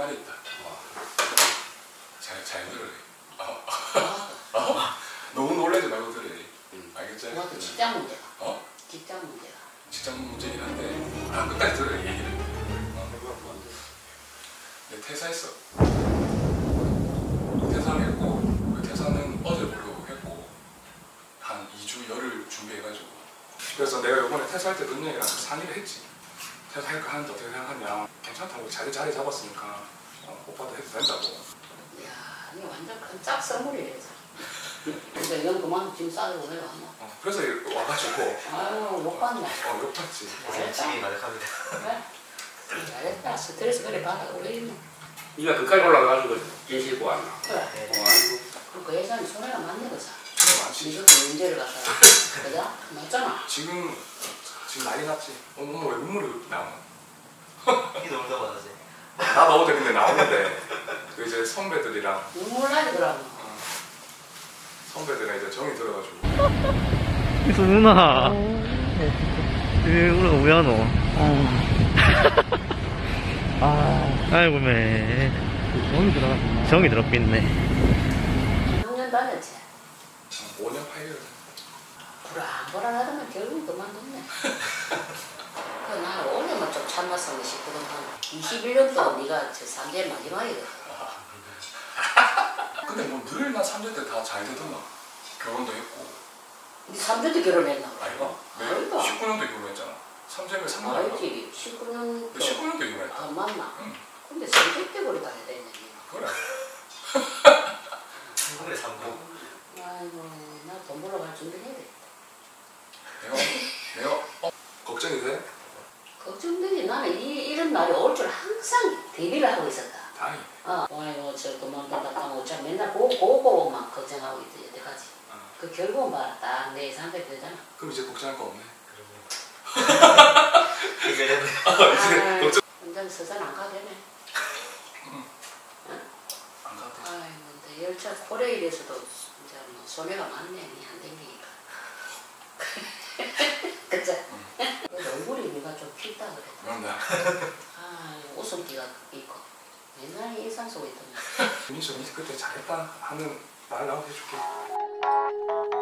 있다. 잘 들으래. 너무 놀라지 말고 들으래. 알겠지? 그것도 직장 문제가. 어? 직장 문제가. 직장 문제긴 한데 끝까지 들으래 얘기를. 내 퇴사했어. 퇴사를 했고 그 퇴사는 어제 보려고 했고 한 2주 열흘 준비해가지고 그래서 내가 이번에 퇴사할 때 은영이랑 상의를 했지. 퇴사할까 하는데 어떻게 생각하냐. 괜찮다고 자리 잡았으니까 오빠도 해도 된다고. 이야, 이거 완전 큰 짝 선물이래. 근데 이건 그만 짐 싸들고 내려왔나? 그래서 와가지고 아유, 못 봤네. 욕 봤지. 고생이 가득합니다. 그래? 잘했다. 스트레스 그래 받아. 왜 이래? 네가 그까지 올라가가지고 일 싣고 왔나? 그래. 아이고. 그 예산이 손해가 많네, 그자. 손해 많지. 이렇게 문제를 갖다가. 그자? 맞잖아. 지금 난리 났지. 엄마 왜 눈물이 나와? 이게 너무 더하지. 나 넣어도 되는데 나오는데 그 이제 선배들이랑 눈물 나더라고. 선배들이랑 이제 정이 들어가지고 이소문아 왜 우리 왜 하노? 아이고 매 정이 들었겠네. 6년 다녔지. 5년 8개월 불안불안하다면 결국은 그만뒀네. 나 오늘만 좀 참았으면 싶거든. 21년 동안 네가 저 3대 마지막이거든. 근데 뭐 늘 나 3년 때 다 잘 되더라. 결혼도 했고. 네 3대 때 결혼했나? 아이가? 내가 아이가. 19년도 결혼했잖아. 3년에 3년 알지. 19년 19년도 결혼했다. 안 만나. 응. 근데 3대 때 버리다 해야 되네. 그래. 한국의 3부. 아이고, 나 돈 벌러 갈 준비 해야 돼. 내가 걱정이 돼? 걱정되지. 나는 이런 날이 올 줄 항상 대비를 하고 있었다. 다행이네. 아이고, 저 그만둔다 하면 어차피 맨날 그거만 걱정하고 있지, 여태까지. 그 결국은 봐라. 딱 내 예상대로 되잖아. 그럼 이제 걱정할 거 없네. 그러면 걱정 완전 서산 안 가되네. 안 가도 돼. 아이고, 근데 열차 코레일에서도 이제 뭐 손해가 많네. 안 댕기니까. 그쵸? 얼굴이 네가 좀 핏다 그랬다. 그런다. 웃음기가 있고. 옛날에 일상 속에 있던 민수 그때 잘했다 하는 말 나오게 해줄게.